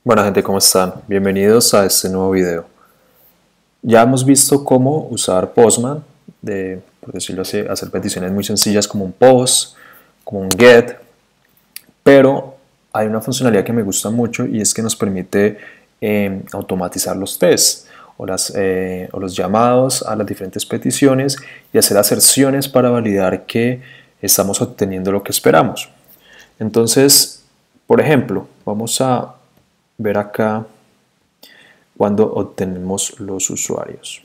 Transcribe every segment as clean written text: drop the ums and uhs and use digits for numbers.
Bueno gente, ¿cómo están? Bienvenidos a este nuevo video. Ya hemos visto cómo usar Postman, por decirlo así, hacer peticiones muy sencillas como un post, como un get, pero hay una funcionalidad que me gusta mucho y es que nos permite automatizar los tests o los llamados a las diferentes peticiones y hacer aserciones para validar que estamos obteniendo lo que esperamos. Entonces, por ejemplo, vamos a ver acá cuando obtenemos los usuarios.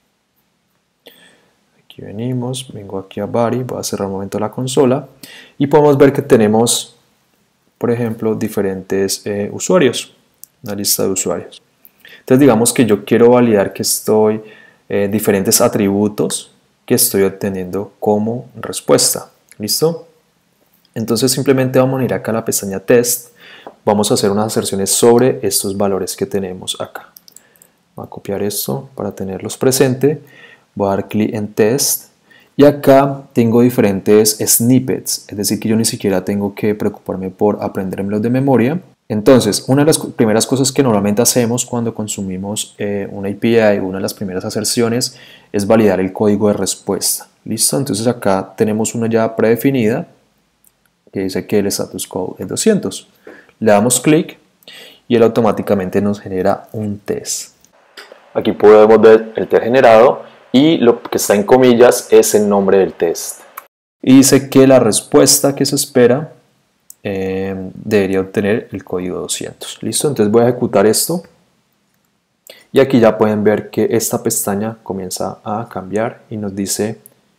Aquí vengo aquí a Body, voy a cerrar un momento la consola y podemos ver que tenemos, por ejemplo, diferentes usuarios, una lista de usuarios. Entonces digamos que yo quiero validar que diferentes atributos que estoy obteniendo como respuesta. ¿Listo? Entonces simplemente vamos a ir acá a la pestaña Test. Vamos a hacer unas aserciones sobre estos valores que tenemos acá. Voy a copiar esto para tenerlos presente. Voy a dar clic en Test. Y acá tengo diferentes snippets. Es decir, que yo ni siquiera tengo que preocuparme por aprendérmelos de memoria. Entonces, una de las primeras cosas que normalmente hacemos cuando consumimos una API, una de las primeras aserciones, es validar el código de respuesta. ¿Listo? Entonces acá tenemos una ya predefinida que dice que el status code es 200. Le damos clic y él automáticamente nos genera un test. Aquí podemos ver el test generado y lo que está en comillas es el nombre del test. Y dice que la respuesta que se espera debería obtener el código 200. ¿Listo? Entonces voy a ejecutar esto. Y aquí ya pueden ver que esta pestaña comienza a cambiar y nos dice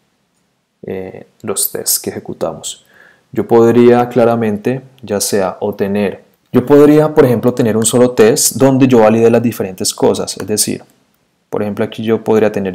los tests que ejecutamos. Yo podría claramente, yo podría, por ejemplo, tener un solo test donde yo valide las diferentes cosas. Es decir, por ejemplo, aquí yo podría tener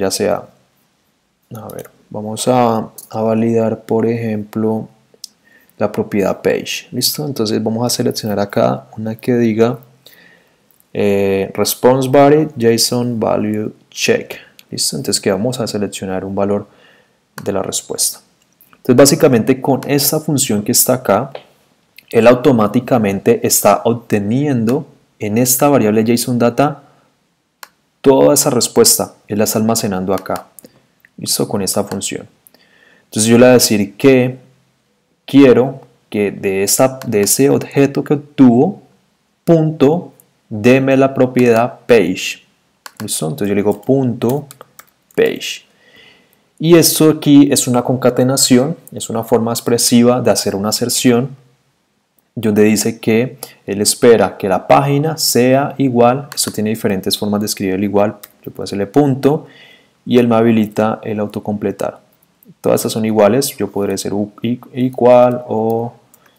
vamos a validar, por ejemplo, la propiedad page. ¿Listo? Entonces vamos a seleccionar acá una que diga response body JSON value check. ¿Listo? Entonces que vamos a seleccionar un valor de la respuesta. Entonces básicamente con esta función que está acá, él automáticamente está obteniendo en esta variable JSON data toda esa respuesta. Él la está almacenando acá. ¿Listo? Con esta función. Entonces yo le voy a decir que quiero que de ese objeto que obtuvo, punto, deme la propiedad page. ¿Listo? Entonces yo le digo punto page. Y esto aquí es una concatenación, es una forma expresiva de hacer una aserción donde dice que él espera que la página sea igual. Esto tiene diferentes formas de escribir el igual. Yo puedo hacerle punto y él me habilita el autocompletar. Todas estas son iguales. Yo podré ser igual o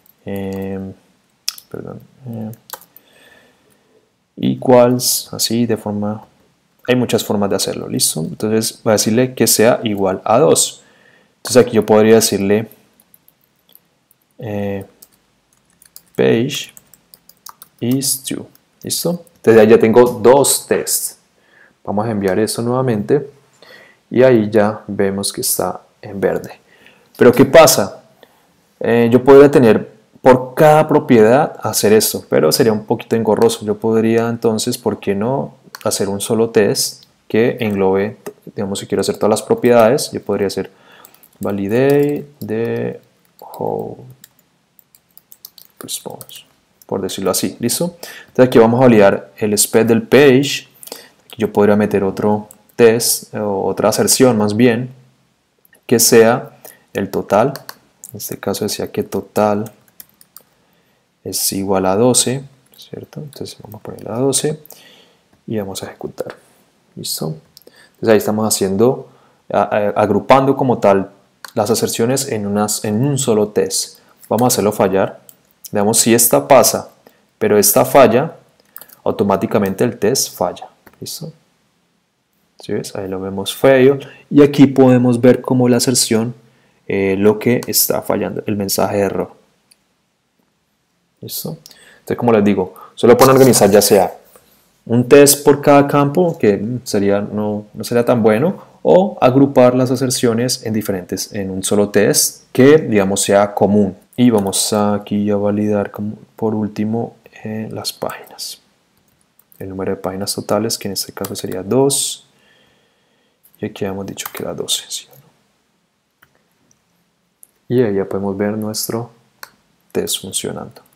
equals, así de forma. Hay muchas formas de hacerlo, ¿listo? Entonces voy a decirle que sea igual a 2. Entonces aquí yo podría decirle page is 2, ¿listo? Entonces ahí ya tengo dos tests. Vamos a enviar eso nuevamente y ahí ya vemos que está en verde. Pero ¿qué pasa? Yo podría tener por cada propiedad hacer esto, pero sería un poquito engorroso. Yo podría entonces, ¿por qué no hacer un solo test que englobe, digamos, si quiero hacer todas las propiedades? Yo podría hacer validate the whole response, por decirlo así. ¿Listo? Entonces aquí vamos a validar el spec del page. Aquí yo podría meter otro test o otra aserción más bien que sea el total. En este caso decía que total es igual a 12, ¿cierto? Entonces vamos a ponerle a 12 y vamos a ejecutar. ¿Listo? Entonces ahí estamos haciendo, agrupando como tal las aserciones en un solo test. Vamos a hacerlo fallar. Veamos si esta pasa, pero esta falla, automáticamente el test falla. ¿Listo? ¿Sí ves? Ahí lo vemos fail. Y aquí podemos ver como la aserción, lo que está fallando, el mensaje de error. ¿Listo? Entonces, como les digo, solo pueden organizar ya sea un test por cada campo, que no sería tan bueno, o agrupar las aserciones en un solo test que, digamos, sea común. Y vamos aquí a validar por último las páginas. el número de páginas totales, que en este caso sería 2, y aquí hemos dicho que era 12, ¿sí o no? Y ahí ya podemos ver nuestro test funcionando.